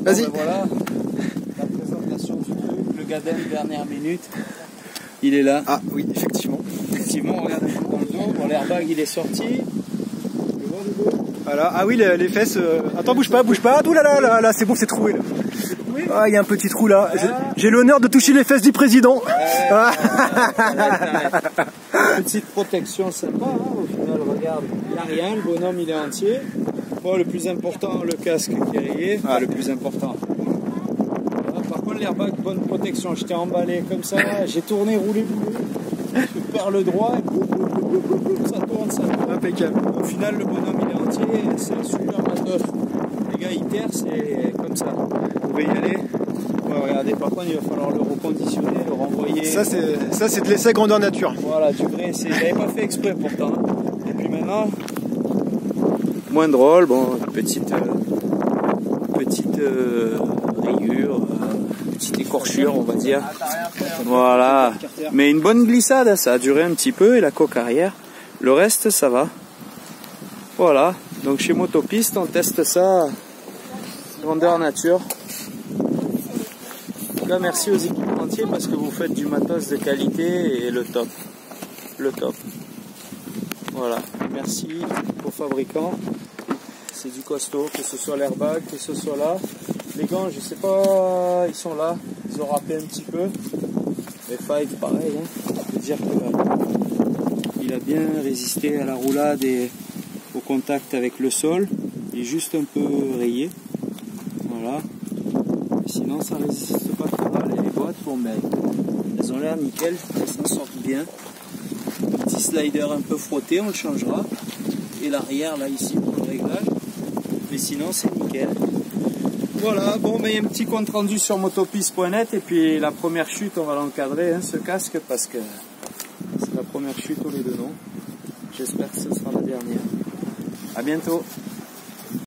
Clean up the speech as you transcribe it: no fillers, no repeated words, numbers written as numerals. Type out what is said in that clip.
Vas-y. Ben voilà, la présentation du truc, le Gadem dernière minute. Il est là. Ah oui, effectivement. Effectivement, regardez dans le dos. Bon, l'airbag il est sorti. Voilà. Ah oui, les fesses. Attends, bouge pas. Ouh là, c'est bon, c'est troué là. Ah, il y a un petit trou là. J'ai l'honneur de toucher les fesses du président. Petite protection sympa, hein, au final, regarde. Il n'y a rien, le bonhomme il est entier. Bon, le plus important, le casque qui est rayé. Ah, le plus important. Voilà, par contre, l'airbag, bonne protection. Je t'ai emballé comme ça. J'ai tourné, roulé. Je perds le droit. Ça tourne. Impeccable. Au final, le bonhomme il est entier. C'est un super matos. Les gars, ITER, c'est comme ça. Vous pouvez y aller. Ouais, regardez, par contre, il va falloir le reconditionner, le renvoyer. Ça, c'est de l'essai grandeur nature. Voilà, du vrai. J'avais pas fait exprès pourtant. Et puis maintenant, moins drôle. Bon, petite rayure, petite écorchure, on va dire. Voilà. Mais une bonne glissade, ça a duré un petit peu. Et la coque arrière. Le reste, ça va. Voilà. Donc chez Motopiste, on teste ça grandeur nature. En tout cas, merci aux équipementiers parce que vous faites du matos de qualité et le top. Le top. Voilà. Merci aux fabricants. C'est du costaud, que ce soit l'airbag, que ce soit là. Les gants, je sais pas, ils sont là. Ils ont râpé un petit peu. Les Five, pareil. Hein. Je veux dire qu'il a bien résisté à la roulade et au contact avec le sol. Il est juste un peu rayé. Voilà. Sinon, ça résiste pas trop mal. Et les boîtes, bon, ben, elles ont l'air nickel. Elles s'en sortent bien. Petit slider un peu frotté, on le changera. Et l'arrière, là, ici, pour le réglage. Mais sinon, c'est nickel. Voilà, bon, mais il y a un petit compte rendu sur motopiste.net. Et puis, la première chute, on va l'encadrer, hein, ce casque, parce que c'est la première chute au lieu de non. J'espère que ce sera la dernière. À bientôt.